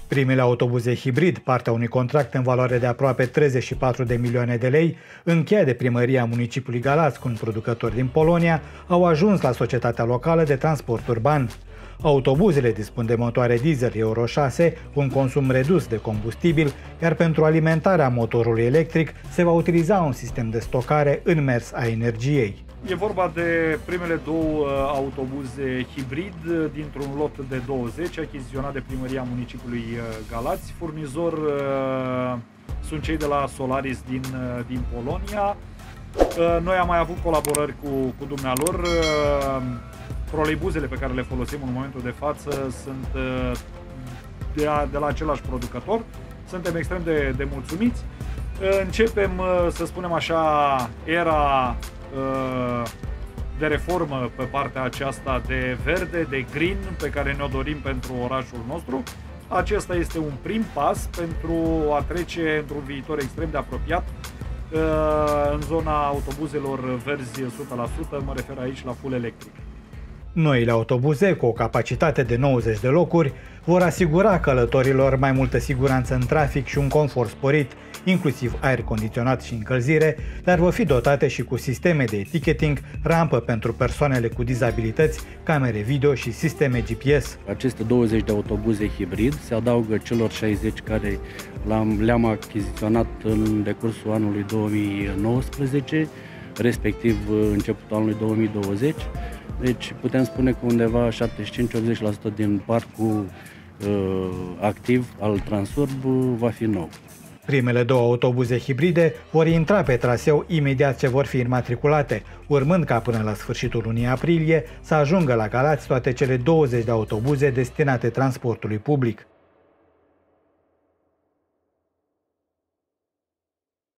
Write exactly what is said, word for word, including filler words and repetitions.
Primele autobuze hibrid, partea unui contract în valoare de aproape treizeci și patru de milioane de lei, încheiat de primăria municipiului Galați cu un producător din Polonia, au ajuns la societatea locală de transport urban. Autobuzele dispun de motoare diesel Euro șase cu un consum redus de combustibil, iar pentru alimentarea motorului electric se va utiliza un sistem de stocare în mers a energiei. E vorba de primele două autobuze hibrid dintr-un lot de douăzeci, achiziționat de primăria municipiului Galați. Furnizor sunt cei de la Solaris din, din Polonia. Noi am mai avut colaborări cu, cu dumnealor. Troleibuzele pe care le folosim în momentul de față sunt de, a, de la același producător. Suntem extrem de, de mulțumiți. Începem, să spunem așa, era de reformă pe partea aceasta de verde, de green, pe care ne-o dorim pentru orașul nostru. Acesta este un prim pas pentru a trece într-un viitor extrem de apropiat în zona autobuzelor verzi o sută la sută, mă refer aici la full electric. Noile autobuze, cu o capacitate de nouăzeci de locuri, vor asigura călătorilor mai multă siguranță în trafic și un confort sporit, inclusiv aer condiționat și încălzire, dar vor fi dotate și cu sisteme de ticketing, rampă pentru persoanele cu dizabilități, camere video și sisteme G P S. Aceste douăzeci de autobuze hibrid se adaugă celor șaizeci care le-am achiziționat în decursul anului două mii nouăsprezece, respectiv începutul anului două mii douăzeci. Deci putem spune că undeva șaptezeci și cinci la optzeci la sută din parcul uh, activ al Transurb va fi nou. Primele două autobuze hibride vor intra pe traseu imediat ce vor fi înmatriculate, urmând ca până la sfârșitul lunii aprilie să ajungă la Galați toate cele douăzeci de autobuze destinate transportului public.